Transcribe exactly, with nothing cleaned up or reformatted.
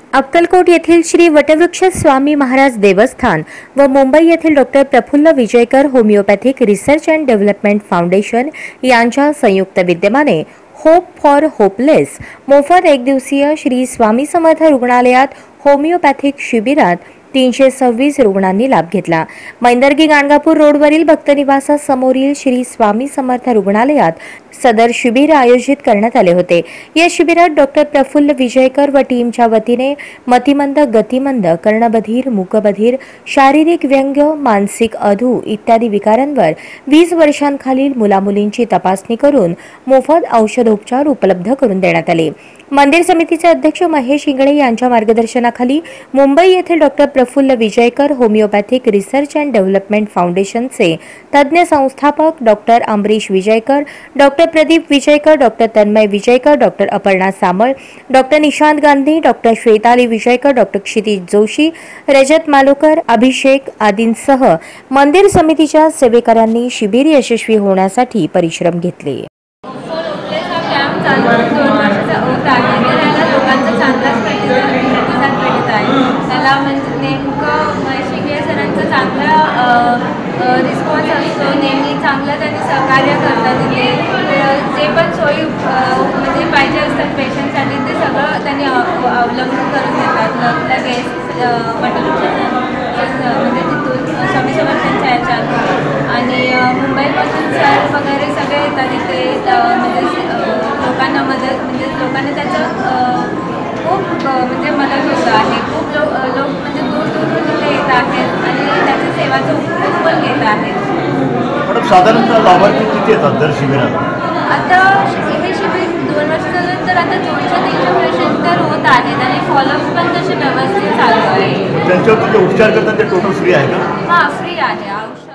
अक्कलकोट येथील श्री वटवृक्ष स्वामी महाराज देवस्थान व मुंबई येथील doctor Praful Vijaykar homoeopathic research and development foundation यांच्या संयुक्त विद्यमाने होप फॉर होपलेस मोफत एक दिवसीय श्री स्वामी समर्थ रुग्णालयात होमिओपॅथिक शिबिरात तीनशे सव्वीस रुग्णांनी लाभ घेतला। मैंदर्गी गाणगापूर रोडवरील भक्तनिवासासमोरील श्री स्वामी समर्थ रुग्णालयात सदर शिबिर आयोजित करण्यात आले होते। या शिबिरात डॉक्टर प्रफुल्ल विजयकर व टीमच्या वतीने मतिमंद, गतिमंद, कर्णबधीर, मूकबधीर, शारीरिक व्यंग, मानसिक अधू इत्यादी विकारांवर वीस वर्षांखालील मुलामुलींची तपासणी करून मोफत औषधोपचार उपलब्ध करून देण्यात आले। मंदिर समितीचे अध्यक्ष महेश इंगळे यांच्या मार्गदर्शनाखाली मुंबई येथील doctor Praful Vijaykar homoeopathic research and development फाउंडेशनचे तज्ञ संस्थापक doctor Amrish Vijaykar, doctor Pradeep Vijaykar, doctor Tanmay Vijaykar, doctor Aparna Samal, doctor Nishant Gandhi, doctor Shwetali Vijaykar, doctor Kshitij Joshi, Rajat Malokar, Abhishek आदींसह मंदिर समितीच्या सेवेकरांनी शिबिर यशस्वी होण्यासाठी परिश्रम घेतले। रिस्पॉन्स असतो, नेहमी चांगलं त्यांनी सहकार्य करतात। तिथे जे पण सोयी म्हणजे पाहिजे असतात पेशंटसाठी ते सगळं त्यांनी अवलंबून करून देतात। लगेच म्हणजे तिथून स्वामी समर्थांच्या याच्यात आणि मुंबईपासून सर वगैरे सगळे येतात इथे म्हणजे लोकांना मदत म्हणजे लोकांना त्याचं खूप म्हणजे मदत होत आहे। खूप लोक लोक म्हणजे दूर दूर तिथे येत आहेत आणि त्याच्या सेवाचा उपयोग पण घेत आहेत। मॅडम, साधारणतः लाभार्थी किती येतात दर शिबिरात? आता हे शिबिर दोन वर्ष झाल्यानंतर आता दोनशे तीनशे पेशंट तर होत आहेत आणि फॉलोअप पण तसे व्यवस्थित चालू आहे। त्यांच्यावर जे उपचार करतात ते टोटल फ्री आहे का? हां, फ्री आहे।